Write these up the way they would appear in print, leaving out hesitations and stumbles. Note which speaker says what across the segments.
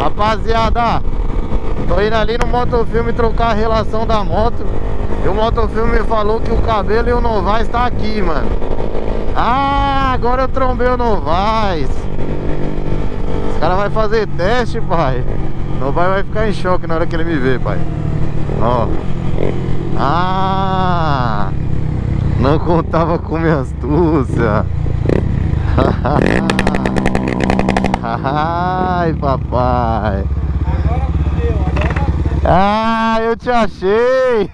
Speaker 1: Rapaziada, tô indo ali no motofilme trocar a relação da moto. E o motofilme me falou que o cabelo e o Novaes tá aqui, mano. Ah, agora eu trombei o Novaes. Os caras vão fazer teste, pai. O Novaes vai ficar em choque na hora que ele me ver, pai. Ó. Ah, não contava com minha astúcia. Ai, papai.
Speaker 2: Agora fudeu, agora...
Speaker 1: Ah, eu te achei.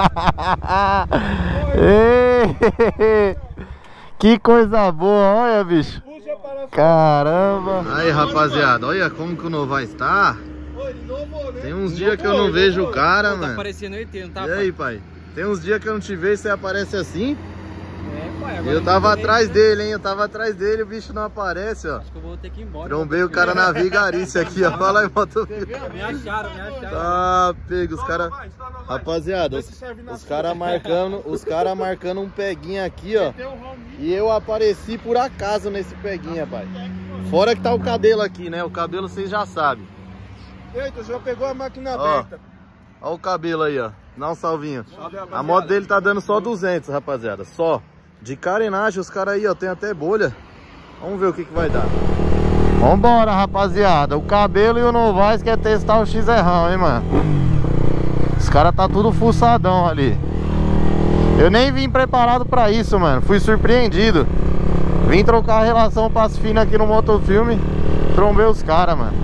Speaker 1: Ei, que coisa boa, olha, bicho.
Speaker 2: Puxa para...
Speaker 1: Caramba. Aí, rapaziada, olha como que o Novaes tá.
Speaker 2: Oi, de novo, né?
Speaker 1: Tem uns dias que eu não vejo o cara,
Speaker 3: Tá
Speaker 1: mano.
Speaker 3: parecendo ET, não tá,
Speaker 1: E aí, pai? Tem uns dias que eu não te vejo e você aparece assim.
Speaker 3: É, pai, agora
Speaker 1: Eu tava atrás dele, hein? Eu tava atrás dele, o bicho não aparece, ó.
Speaker 3: Acho que eu vou ter que ir embora.
Speaker 1: Trombei o cara na vigarice aqui, ó. Fala aí, moto.
Speaker 3: Me acharam.
Speaker 1: Tá, pega os caras. Rapaziada, os caras marcando um peguinha aqui, ó. E eu apareci por acaso nesse peguinha, pai. Fora que tá o cabelo aqui, né? O cabelo vocês já sabem.
Speaker 2: Eita, já pegou a máquina
Speaker 1: Ó,
Speaker 2: aberta.
Speaker 1: ó o cabelo aí, ó. Dá um salvinho. A moto dele tá dando só 200, rapaziada. Só. De carenagem, os caras aí, ó, tem até bolha. Vamos ver o que vai dar. Vambora, rapaziada. O cabelo e o Novaes quer testar o XR, hein, mano. Os caras tá tudo fuçadão ali. Eu nem vim preparado pra isso, mano. Fui surpreendido. Vim trocar a relação passo fino aqui no motofilme. Trombei os caras, mano.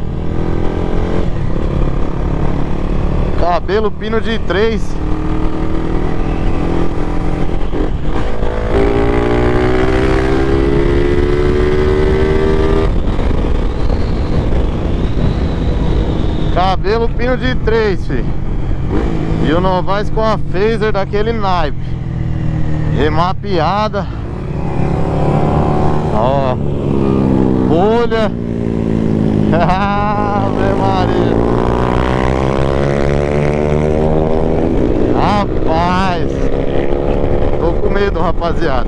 Speaker 1: Cabelo pino de 3. Cabelo pino de 3, filho. E o Novaes com a phaser daquele naipe. Remapeada. Ó. Bolha. Ave Maria. Rapaz. Tô com medo, rapaziada.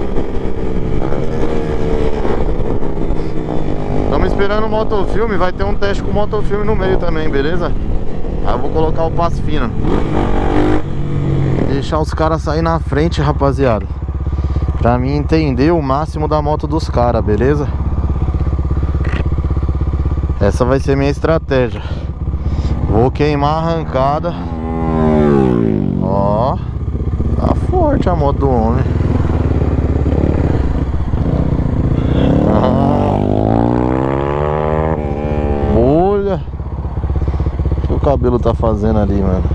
Speaker 1: Estamos esperando o motofilme. Vai ter um teste com o motofilme no meio também, beleza? Aí eu vou colocar o passo fino. Deixar os caras sair na frente, rapaziada. Pra mim entender o máximo da moto dos caras, beleza? Essa vai ser minha estratégia. Vou queimar a arrancada. Ó. Tá forte a moto do homem. Bolha. O que o cabelo tá fazendo ali, mano?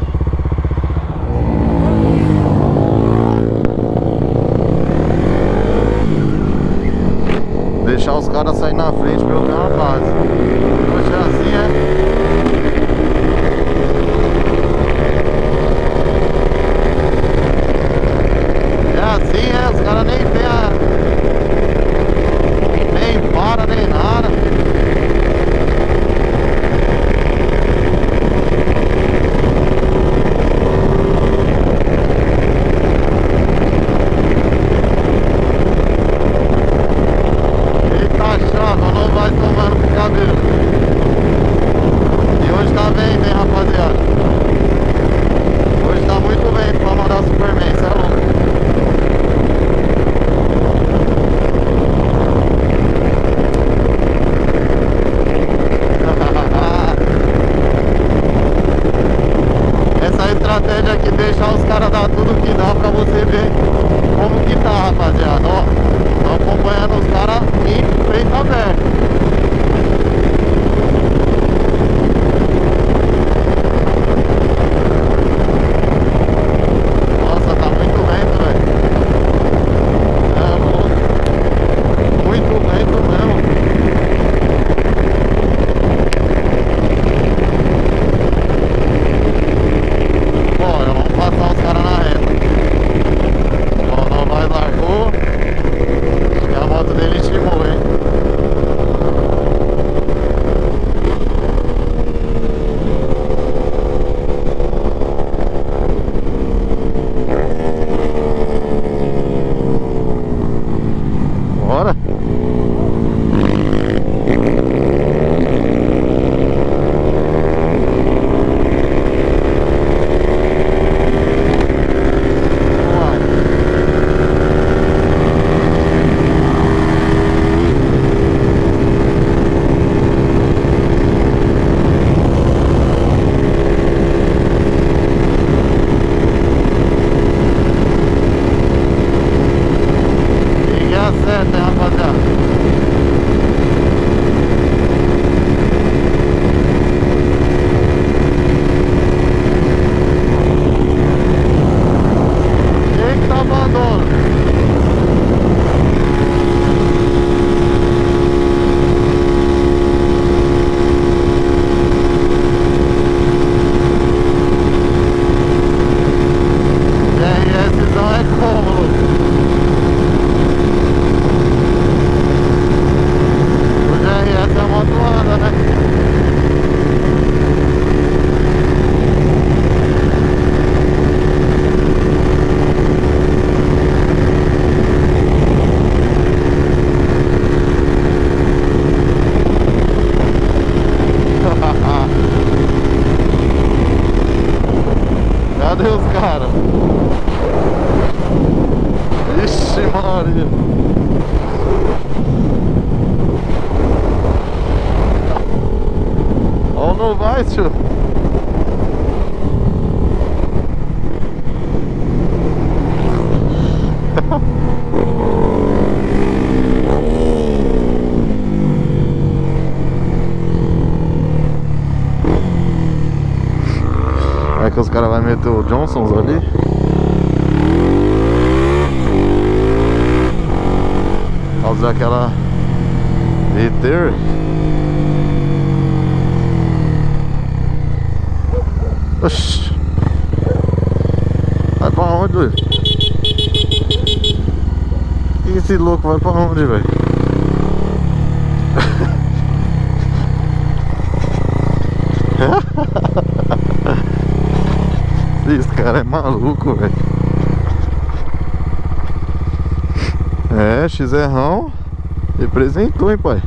Speaker 1: Deixar os caras sair na frente pra eu ter uma base. Hoje é assim, é assim, os caras nem vê nem para, nem nada. Não vai, tio. É que os caras vão meter o Johnson's ali. Fazer aquela reter. Oxi. Vai pra onde, doido? Que esse louco vai pra onde, velho? Esse cara é maluco, velho. É, XRão representou, hein, pai.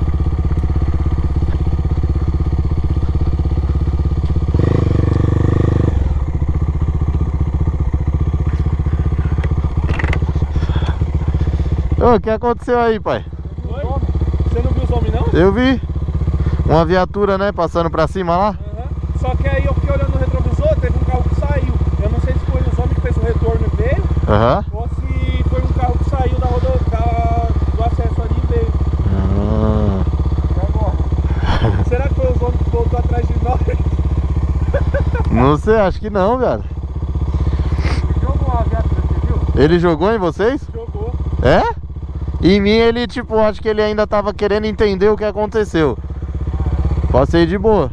Speaker 1: Ô, o que aconteceu aí, pai?
Speaker 2: Oi? Você não viu os homens, não?
Speaker 1: Eu vi uma viatura, né, passando pra cima lá.
Speaker 2: Só que aí eu fiquei olhando no retrovisor, teve um carro que saiu. Eu não sei se foi os homens que fez o retorno e veio,
Speaker 1: Aham.
Speaker 2: ou se foi um carro que saiu da do acesso ali e veio. E agora? Será que foi os homens que voltou atrás de nós?
Speaker 1: Não sei, acho que não, velho.
Speaker 2: Jogou uma viatura, você viu?
Speaker 1: Ele jogou em vocês?
Speaker 2: Jogou.
Speaker 1: É? Em mim ele, tipo, acho que ele ainda tava querendo entender o que aconteceu. Passei de boa.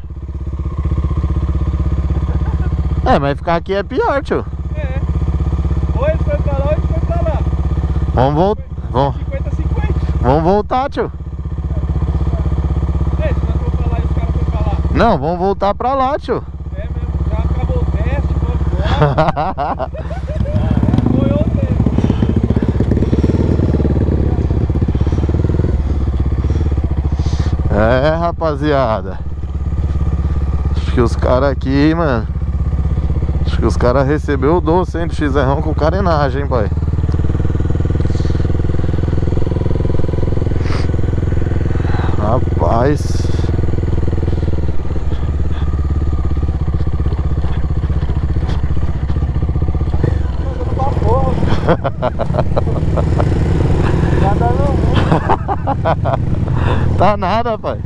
Speaker 1: É, mas ficar aqui é pior, tio.
Speaker 2: É. Ou ele foi pra lá ou ele foi pra lá.
Speaker 1: Vamos voltar.
Speaker 2: 50-50.
Speaker 1: Vamos voltar, tio.
Speaker 2: É, se nós for pra lá e os caras foram pra lá.
Speaker 1: Não, vamos voltar pra lá, tio.
Speaker 2: É mesmo, já acabou o teste, vamos embora. Foi o tempo.
Speaker 1: É, rapaziada. Acho que os caras aqui, mano. Acho que os caras receberam o doce, hein, do XRão com carenagem, hein, pai. Rapaz.
Speaker 2: Nada não.
Speaker 1: Tá nada, pai.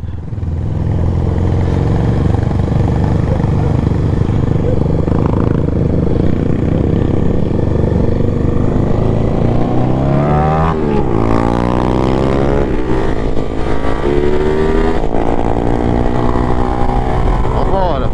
Speaker 1: Vambora.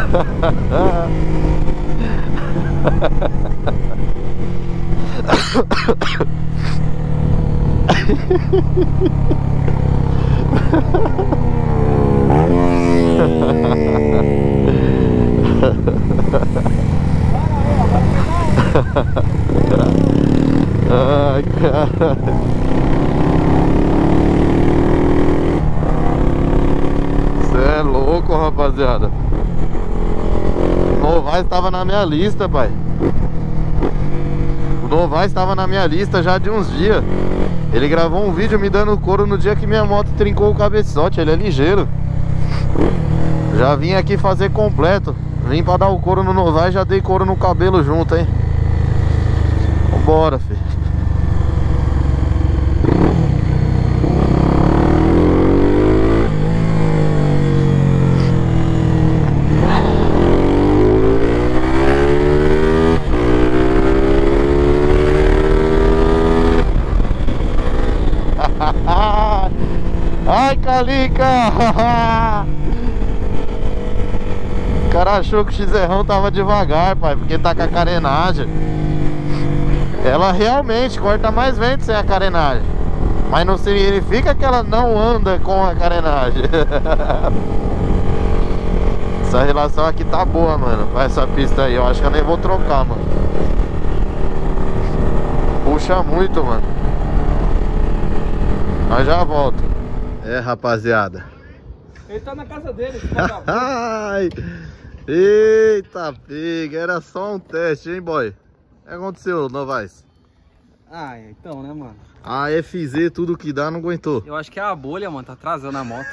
Speaker 1: Ai, cara. Você é louco, rapaziada. O Novaes estava na minha lista, pai. O Novaes estava na minha lista já de uns dias. Ele gravou um vídeo me dando couro no dia que minha moto trincou o cabeçote. Ele é ligeiro. Já vim aqui fazer completo. Vim pra dar o couro no Novaes, já dei couro no cabelo junto, hein. Vambora, filho. Ai, Calica! O cara achou que o XR tava devagar, pai, porque tá com a carenagem. Ela realmente corta mais vento sem a carenagem, mas não significa que ela não anda com a carenagem. Essa relação aqui tá boa, mano, com essa pista aí. Eu acho que eu nem vou trocar, mano. Puxa muito, mano. Mas já volto. É, rapaziada.
Speaker 2: Ele tá na casa dele.
Speaker 1: Ai, eita, pega. Era só um teste, hein, boy? O que aconteceu, Novaes?
Speaker 3: Ah, então, né, mano?
Speaker 1: A FZ, tudo que dá, não aguentou.
Speaker 3: Eu acho que é a bolha, mano, tá atrasando a moto.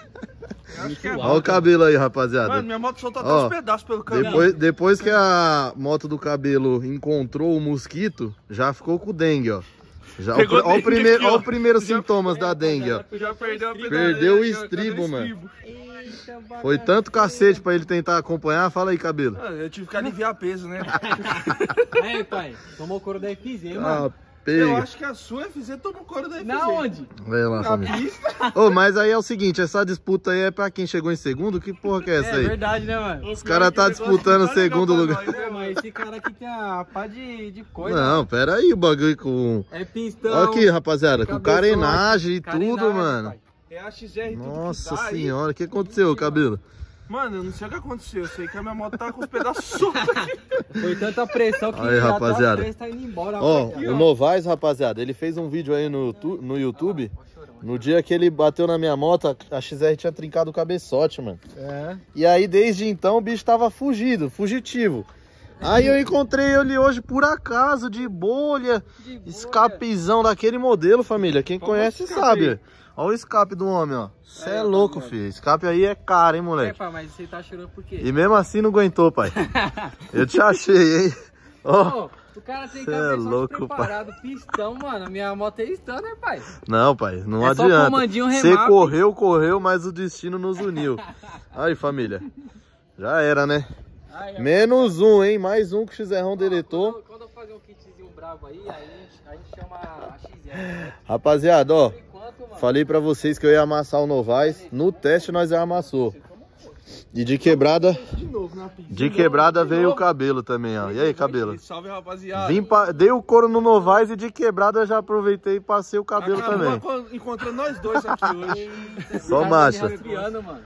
Speaker 1: Olha o cabelo aí, rapaziada.
Speaker 2: Mano, minha moto soltou até os pedaços pelo caminho.
Speaker 1: Depois que a moto do cabelo encontrou o mosquito, já ficou com dengue, ó. Olha o primeiro sintomas da dengue, ó.
Speaker 2: Já perdeu a
Speaker 1: Perdeu o estribo, mano. Foi tanto cacete pra ele tentar acompanhar. Fala aí, cabelo.
Speaker 2: Eu tive que aliviar peso, né?
Speaker 3: Aí, pai, tomou couro da FZ, mano.
Speaker 1: Ah, pega.
Speaker 2: Eu acho que a sua FZ tomou couro da FZ.
Speaker 3: Na onde?
Speaker 1: Vai lá, família. Ô, mas aí é o seguinte, essa disputa aí é pra quem chegou em segundo? Que porra que é essa aí?
Speaker 3: É verdade, né, mano?
Speaker 1: Os caras tá disputando o segundo lugar.
Speaker 3: Mas esse cara aqui tem a pá de coisa.
Speaker 1: Não, pera aí, o bagulho com...
Speaker 3: É pistão.
Speaker 1: Olha aqui, rapaziada, com
Speaker 3: cabeçote,
Speaker 1: carenagem e tudo, mano.
Speaker 3: pai.
Speaker 2: É a XR tudo
Speaker 1: Nossa
Speaker 2: que dá
Speaker 1: senhora, o que aconteceu, cabelo?
Speaker 2: Mano, eu não sei o que aconteceu. Eu sei que a minha moto tá com os pedaços soltos aqui.
Speaker 3: Foi tanta pressão que
Speaker 1: Aí,
Speaker 3: já
Speaker 1: rapaziada.
Speaker 3: até os três tá indo embora.
Speaker 1: Ó,
Speaker 3: rapaziada.
Speaker 1: o Novaes, rapaziada, ele fez um vídeo aí no YouTube. No dia que ele bateu na minha moto, a XR tinha trincado o cabeçote, mano.
Speaker 3: É.
Speaker 1: E aí, desde então, o bicho tava fugitivo. Aí eu encontrei ele hoje por acaso, de bolha, escapezão daquele modelo, família. Quem conhece sabe. Olha o escape do homem, ó. Cê é louco, filho. Escape aí é caro, hein, moleque.
Speaker 3: Pai, mas você tá chorando por quê?
Speaker 1: E mesmo assim não aguentou, pai. Eu te achei, hein. Ó.
Speaker 3: O cara tem
Speaker 1: Cê é
Speaker 3: cabeçote
Speaker 1: louco,
Speaker 3: preparado, pistão, mano. Minha moto é pistão, né, pai?
Speaker 1: Não, pai, não
Speaker 3: É só
Speaker 1: adianta.
Speaker 3: comandinho,
Speaker 1: Você
Speaker 3: remap.
Speaker 1: correu, mas o destino nos uniu. Aí, família. Já era, né? Menos um, hein? Mais um que o XR deletou.
Speaker 3: Quando eu fazer um kitzinho brabo aí, a gente chama a XR. Né?
Speaker 1: Rapaziada, ó.
Speaker 3: Por enquanto, mano,
Speaker 1: Falei pra vocês que eu ia amassar o Novaes. No teste nós já amassou. E de quebrada. De quebrada veio o cabelo também, ó. E aí, cabelo?
Speaker 2: Salve, rapaziada.
Speaker 1: Dei o couro no Novaes e de quebrada já aproveitei e passei o cabelo também.
Speaker 2: Encontrando nós dois aqui hoje.
Speaker 1: Só
Speaker 3: tá
Speaker 1: marcha.
Speaker 3: me resfriando, mano.